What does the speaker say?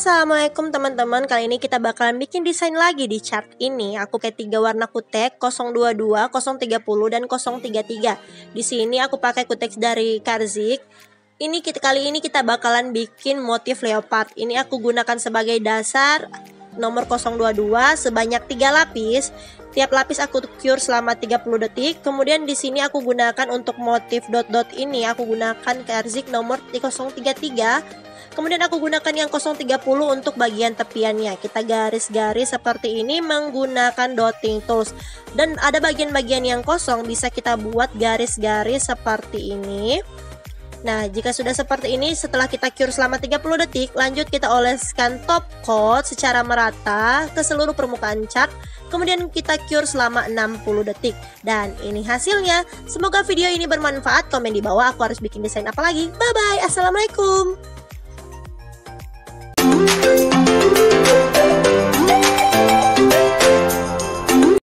Assalamualaikum teman-teman. Kali ini kita bakalan bikin desain lagi di chart ini. Aku pakai 3 warna kutek 022, 030 dan 033. Di sini aku pakai kutek dari Karzik. Kali ini kita bakalan bikin motif leopard. Ini aku gunakan sebagai dasar nomor 022 sebanyak 3 lapis. Tiap lapis aku cure selama 30 detik. Kemudian di sini aku gunakan untuk motif dot-dot ini aku gunakan Karzik nomor 033. Kemudian aku gunakan yang 030 untuk bagian tepiannya. Kita garis-garis seperti ini menggunakan dotting tools. Dan ada bagian-bagian yang kosong bisa kita buat garis-garis seperti ini. Nah, jika sudah seperti ini, setelah kita cure selama 30 detik, lanjut kita oleskan top coat secara merata ke seluruh permukaan cat. Kemudian kita cure selama 60 detik. Dan ini hasilnya. Semoga video ini bermanfaat. Komen di bawah aku harus bikin desain apa lagi. Bye-bye. Assalamualaikum.